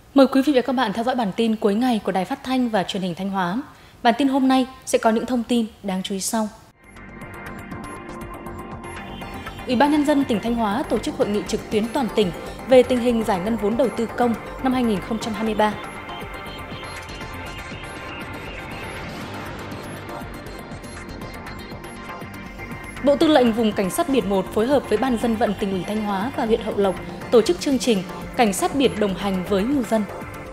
Mời quý vị và các bạn theo dõi bản tin cuối ngày của Đài Phát thanh và Truyền hình Thanh Hóa. Bản tin hôm nay sẽ có những thông tin đáng chú ý sau. Ủy ban Nhân dân tỉnh Thanh Hóa tổ chức hội nghị trực tuyến toàn tỉnh về tình hình giải ngân vốn đầu tư công năm 2023. Bộ Tư lệnh Vùng Cảnh sát Biển 1 phối hợp với Ban Dân vận Tỉnh ủy Thanh Hóa và huyện Hậu Lộc tổ chức chương trình Cảnh sát biển đồng hành với ngư dân.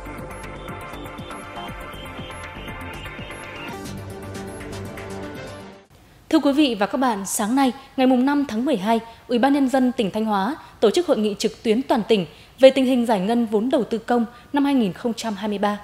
Thưa quý vị và các bạn, sáng nay, ngày 5 tháng 12, Ủy ban Nhân dân tỉnh Thanh Hóa tổ chức hội nghị trực tuyến toàn tỉnh về tình hình giải ngân vốn đầu tư công năm 2023.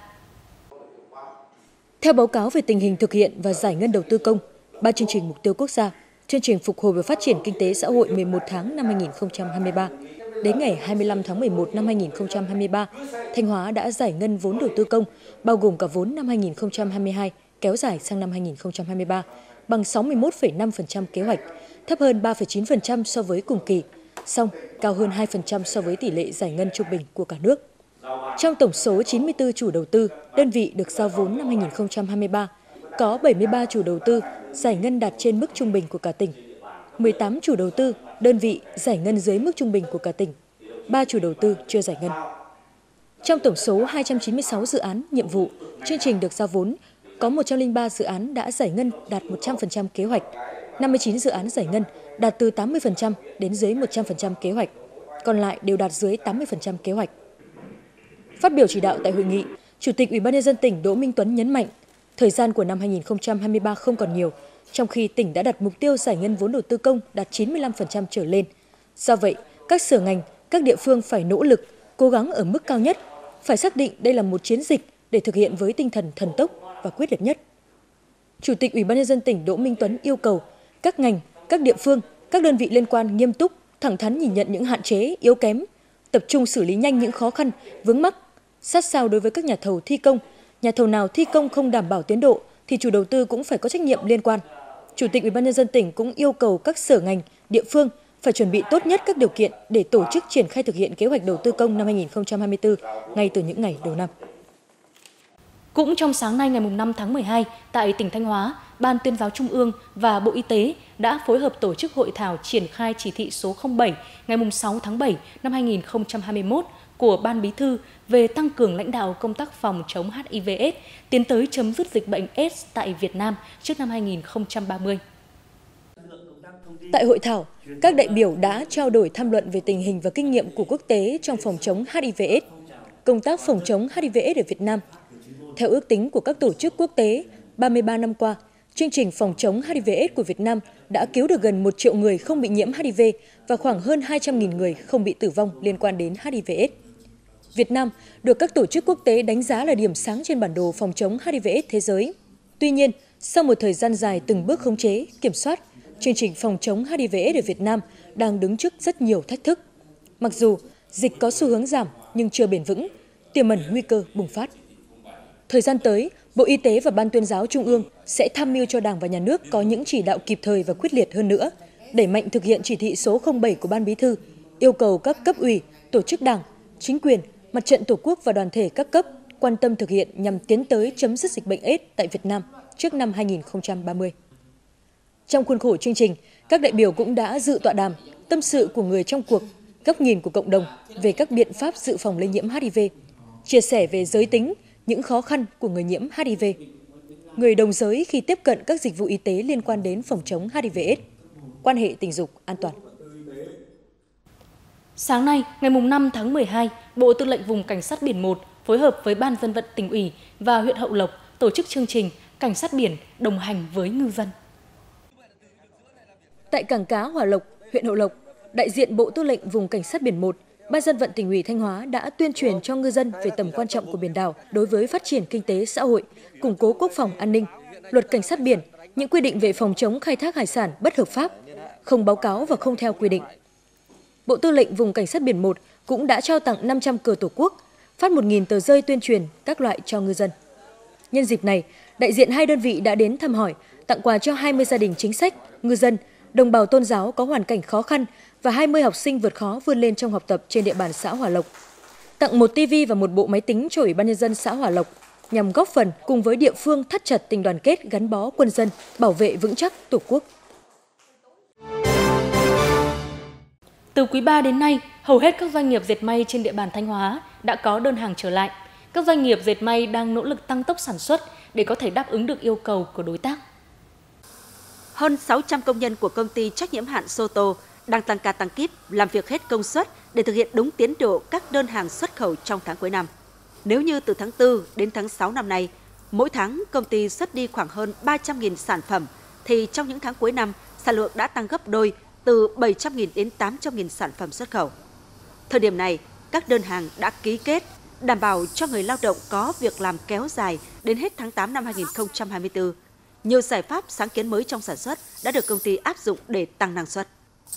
Theo báo cáo về tình hình thực hiện và giải ngân đầu tư công, 3 chương trình mục tiêu quốc gia, chương trình phục hồi và phát triển kinh tế xã hội 11 tháng năm 2023, đến ngày 25 tháng 11 năm 2023, Thanh Hóa đã giải ngân vốn đầu tư công, bao gồm cả vốn năm 2022, kéo dài sang năm 2023, bằng 61,5% kế hoạch, thấp hơn 3,9% so với cùng kỳ, song cao hơn 2% so với tỷ lệ giải ngân trung bình của cả nước. Trong tổng số 94 chủ đầu tư, đơn vị được giao vốn năm 2023, có 73 chủ đầu tư giải ngân đạt trên mức trung bình của cả tỉnh, 18 chủ đầu tư, đơn vị giải ngân dưới mức trung bình của cả tỉnh, 3 chủ đầu tư chưa giải ngân. Trong tổng số 296 dự án, nhiệm vụ, chương trình được giao vốn, có 103 dự án đã giải ngân đạt 100% kế hoạch, 59 dự án giải ngân đạt từ 80% đến dưới 100% kế hoạch, còn lại đều đạt dưới 80% kế hoạch. Phát biểu chỉ đạo tại hội nghị, Chủ tịch Ủy ban Nhân dân tỉnh Đỗ Minh Tuấn nhấn mạnh, thời gian của năm 2023 không còn nhiều, trong khi tỉnh đã đặt mục tiêu giải ngân vốn đầu tư công đạt 95% trở lên. Do vậy, các sở ngành, các địa phương phải nỗ lực, cố gắng ở mức cao nhất, phải xác định đây là một chiến dịch để thực hiện với tinh thần thần tốc và quyết liệt nhất. Chủ tịch Ủy ban Nhân dân tỉnh Đỗ Minh Tuấn yêu cầu các ngành, các địa phương, các đơn vị liên quan nghiêm túc, thẳng thắn nhìn nhận những hạn chế, yếu kém, tập trung xử lý nhanh những khó khăn, vướng mắc, sát sao đối với các nhà thầu thi công. Nhà thầu nào thi công không đảm bảo tiến độ thì chủ đầu tư cũng phải có trách nhiệm liên quan. Chủ tịch Ủy ban Nhân dân tỉnh cũng yêu cầu các sở ngành, địa phương phải chuẩn bị tốt nhất các điều kiện để tổ chức triển khai thực hiện kế hoạch đầu tư công năm 2024 ngay từ những ngày đầu năm. Cũng trong sáng nay ngày 5 tháng 12, tại tỉnh Thanh Hóa, Ban Tuyên giáo Trung ương và Bộ Y tế đã phối hợp tổ chức hội thảo triển khai chỉ thị số 07 ngày 6 tháng 7 năm 2021 của Ban Bí thư về tăng cường lãnh đạo công tác phòng chống HIV/AIDS, tiến tới chấm dứt dịch bệnh AIDS tại Việt Nam trước năm 2030. Tại hội thảo, các đại biểu đã trao đổi tham luận về tình hình và kinh nghiệm của quốc tế trong phòng chống HIV/AIDS, công tác phòng chống HIV/AIDS ở Việt Nam. Theo ước tính của các tổ chức quốc tế, 33 năm qua, chương trình phòng chống HIV/AIDS của Việt Nam đã cứu được gần 1 triệu người không bị nhiễm HIV và khoảng hơn 200.000 người không bị tử vong liên quan đến HIV/AIDS. Việt Nam được các tổ chức quốc tế đánh giá là điểm sáng trên bản đồ phòng chống HIV/AIDS thế giới. Tuy nhiên, sau một thời gian dài từng bước khống chế, kiểm soát, chương trình phòng chống HIV/AIDS ở Việt Nam đang đứng trước rất nhiều thách thức. Mặc dù dịch có xu hướng giảm nhưng chưa bền vững, tiềm ẩn nguy cơ bùng phát. Thời gian tới, Bộ Y tế và Ban Tuyên giáo Trung ương sẽ tham mưu cho Đảng và Nhà nước có những chỉ đạo kịp thời và quyết liệt hơn nữa, đẩy mạnh thực hiện chỉ thị số 07 của Ban Bí thư, yêu cầu các cấp ủy, tổ chức Đảng, chính quyền, Mặt trận Tổ quốc và đoàn thể các cấp quan tâm thực hiện nhằm tiến tới chấm dứt dịch bệnh AIDS tại Việt Nam trước năm 2030. Trong khuôn khổ chương trình, các đại biểu cũng đã dự tọa đàm, tâm sự của người trong cuộc, góc nhìn của cộng đồng về các biện pháp dự phòng lây nhiễm HIV, chia sẻ về giới tính, những khó khăn của người nhiễm HIV, người đồng giới khi tiếp cận các dịch vụ y tế liên quan đến phòng chống HIV/AIDS, quan hệ tình dục an toàn. Sáng nay, ngày 5 tháng 12, Bộ Tư lệnh Vùng Cảnh sát Biển 1 phối hợp với Ban Dân vận Tỉnh ủy và huyện Hậu Lộc tổ chức chương trình Cảnh sát biển đồng hành với ngư dân. Tại cảng cá Hòa Lộc, huyện Hậu Lộc, đại diện Bộ Tư lệnh Vùng Cảnh sát Biển 1, Ban Dân vận Tỉnh ủy Thanh Hóa đã tuyên truyền cho ngư dân về tầm quan trọng của biển đảo đối với phát triển kinh tế xã hội, củng cố quốc phòng an ninh, luật cảnh sát biển, những quy định về phòng chống khai thác hải sản bất hợp pháp, không báo cáo và không theo quy định. Bộ Tư lệnh Vùng Cảnh sát Biển 1 cũng đã trao tặng 500 cờ Tổ quốc, phát 1.000 tờ rơi tuyên truyền các loại cho ngư dân. Nhân dịp này, đại diện hai đơn vị đã đến thăm hỏi, tặng quà cho 20 gia đình chính sách, ngư dân, đồng bào tôn giáo có hoàn cảnh khó khăn và 20 học sinh vượt khó vươn lên trong học tập trên địa bàn xã Hòa Lộc. tặng 1 TV và 1 bộ máy tính cho Ủy ban Nhân dân xã Hòa Lộc nhằm góp phần cùng với địa phương thắt chặt tình đoàn kết gắn bó quân dân, bảo vệ vững chắc Tổ quốc. Từ quý 3 đến nay, hầu hết các doanh nghiệp dệt may trên địa bàn Thanh Hóa đã có đơn hàng trở lại. Các doanh nghiệp dệt may đang nỗ lực tăng tốc sản xuất để có thể đáp ứng được yêu cầu của đối tác. Hơn 600 công nhân của công ty trách nhiệm hạn Soto đang tăng ca tăng kíp, làm việc hết công suất để thực hiện đúng tiến độ các đơn hàng xuất khẩu trong tháng cuối năm. Nếu như từ tháng 4 đến tháng 6 năm nay, mỗi tháng công ty xuất đi khoảng hơn 300.000 sản phẩm, thì trong những tháng cuối năm, sản lượng đã tăng gấp đôi từ 700.000 đến 800.000 sản phẩm xuất khẩu. Thời điểm này, các đơn hàng đã ký kết, đảm bảo cho người lao động có việc làm kéo dài đến hết tháng 8 năm 2024. Nhiều giải pháp sáng kiến mới trong sản xuất đã được công ty áp dụng để tăng năng suất.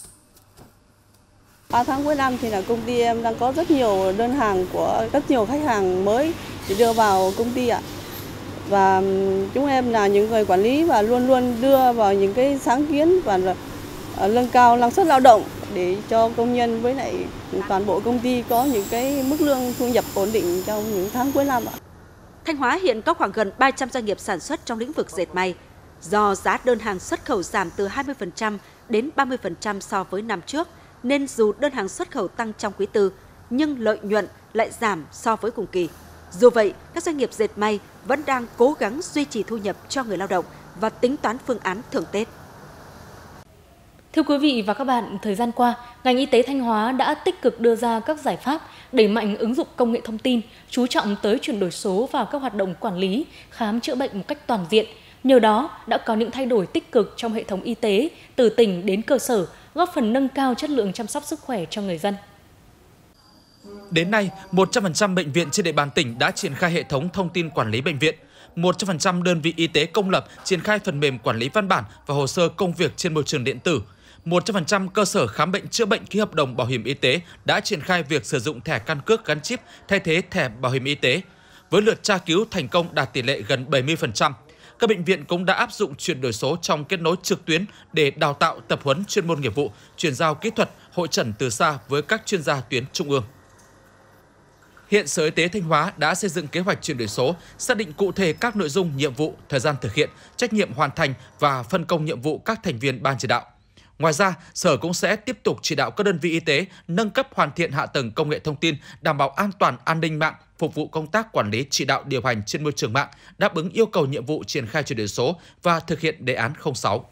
3 tháng cuối năm thì là công ty em đang có rất nhiều đơn hàng của rất nhiều khách hàng mới để đưa vào công ty ạ. Và chúng em là những người quản lý và luôn luôn đưa vào những cái sáng kiến và nâng cao năng suất lao động để cho công nhân với lại toàn bộ công ty có những cái mức lương thu nhập ổn định trong những tháng cuối năm ạ. Thanh Hóa hiện có khoảng gần 300 doanh nghiệp sản xuất trong lĩnh vực dệt may. Do giá đơn hàng xuất khẩu giảm từ 20% đến 30% so với năm trước, nên dù đơn hàng xuất khẩu tăng trong quý tư, nhưng lợi nhuận lại giảm so với cùng kỳ. Dù vậy, các doanh nghiệp dệt may vẫn đang cố gắng duy trì thu nhập cho người lao động và tính toán phương án thưởng Tết. Thưa quý vị và các bạn, thời gian qua, ngành y tế Thanh Hóa đã tích cực đưa ra các giải pháp đẩy mạnh ứng dụng công nghệ thông tin, chú trọng tới chuyển đổi số vào các hoạt động quản lý, khám chữa bệnh một cách toàn diện. Nhờ đó đã có những thay đổi tích cực trong hệ thống y tế từ tỉnh đến cơ sở, góp phần nâng cao chất lượng chăm sóc sức khỏe cho người dân. Đến nay, 100% bệnh viện trên địa bàn tỉnh đã triển khai hệ thống thông tin quản lý bệnh viện. 100% đơn vị y tế công lập triển khai phần mềm quản lý văn bản và hồ sơ công việc trên môi trường điện tử. 100% cơ sở khám bệnh chữa bệnh ký hợp đồng bảo hiểm y tế đã triển khai việc sử dụng thẻ căn cước gắn chip thay thế thẻ bảo hiểm y tế. Với lượt tra cứu thành công đạt tỷ lệ gần 70%. Các bệnh viện cũng đã áp dụng chuyển đổi số trong kết nối trực tuyến để đào tạo, tập huấn chuyên môn nghiệp vụ, chuyển giao kỹ thuật, hội chẩn từ xa với các chuyên gia tuyến trung ương. Hiện Sở Y tế Thanh Hóa đã xây dựng kế hoạch chuyển đổi số, xác định cụ thể các nội dung, nhiệm vụ, thời gian thực hiện, trách nhiệm hoàn thành và phân công nhiệm vụ các thành viên ban chỉ đạo. Ngoài ra, Sở cũng sẽ tiếp tục chỉ đạo các đơn vị y tế nâng cấp hoàn thiện hạ tầng công nghệ thông tin, đảm bảo an toàn an ninh mạng, phục vụ công tác quản lý chỉ đạo điều hành trên môi trường mạng, đáp ứng yêu cầu nhiệm vụ triển khai chuyển đổi số và thực hiện đề án 06.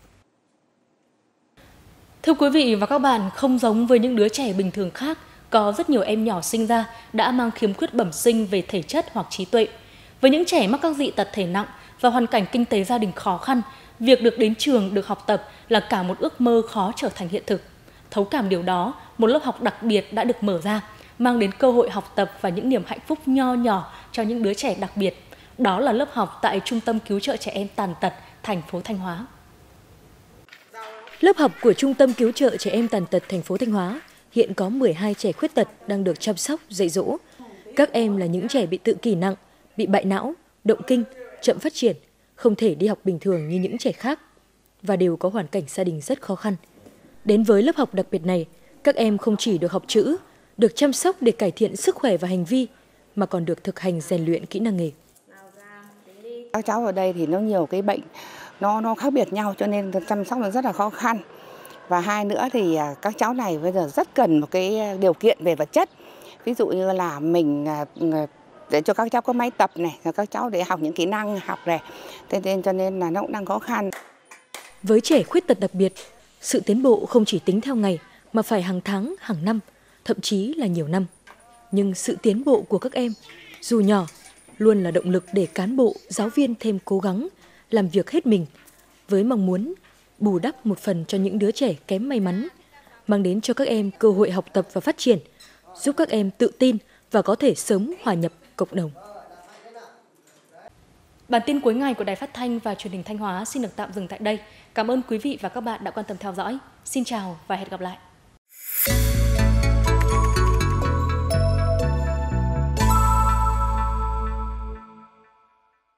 Thưa quý vị và các bạn, không giống với những đứa trẻ bình thường khác, có rất nhiều em nhỏ sinh ra đã mang khiếm khuyết bẩm sinh về thể chất hoặc trí tuệ. Với những trẻ mắc các dị tật thể nặng và hoàn cảnh kinh tế gia đình khó khăn, việc được đến trường, được học tập là cả một ước mơ khó trở thành hiện thực. Thấu cảm điều đó, một lớp học đặc biệt đã được mở ra, mang đến cơ hội học tập và những niềm hạnh phúc nho nhỏ cho những đứa trẻ đặc biệt. Đó là lớp học tại Trung tâm Cứu trợ Trẻ Em Tàn Tật, thành phố Thanh Hóa. Lớp học của Trung tâm Cứu trợ Trẻ Em Tàn Tật thành phố Thanh Hóa hiện có 12 trẻ khuyết tật đang được chăm sóc, dạy dỗ. Các em là những trẻ bị tự kỷ nặng, bị bại não, động kinh, chậm phát triển, không thể đi học bình thường như những trẻ khác và đều có hoàn cảnh gia đình rất khó khăn. Đến với lớp học đặc biệt này, các em không chỉ được học chữ, được chăm sóc để cải thiện sức khỏe và hành vi, mà còn được thực hành rèn luyện kỹ năng nghề. Các cháu ở đây thì nó nhiều cái bệnh, nó khác biệt nhau cho nên chăm sóc nó rất là khó khăn. Và hai nữa thì các cháu này bây giờ rất cần một cái điều kiện về vật chất. Ví dụ như là mình để cho các cháu có máy tập này, các cháu để học những kỹ năng học này. Thế nên cho nên là nó cũng đang khó khăn. Với trẻ khuyết tật đặc biệt, sự tiến bộ không chỉ tính theo ngày mà phải hàng tháng, hàng năm, thậm chí là nhiều năm. Nhưng sự tiến bộ của các em, dù nhỏ, luôn là động lực để cán bộ, giáo viên thêm cố gắng, làm việc hết mình, với mong muốn bù đắp một phần cho những đứa trẻ kém may mắn, mang đến cho các em cơ hội học tập và phát triển, giúp các em tự tin và có thể sớm hòa nhập cộng đồng. Bản tin cuối ngày của Đài Phát thanh và Truyền hình Thanh Hóa xin được tạm dừng tại đây. Cảm ơn quý vị và các bạn đã quan tâm theo dõi. Xin chào và hẹn gặp lại.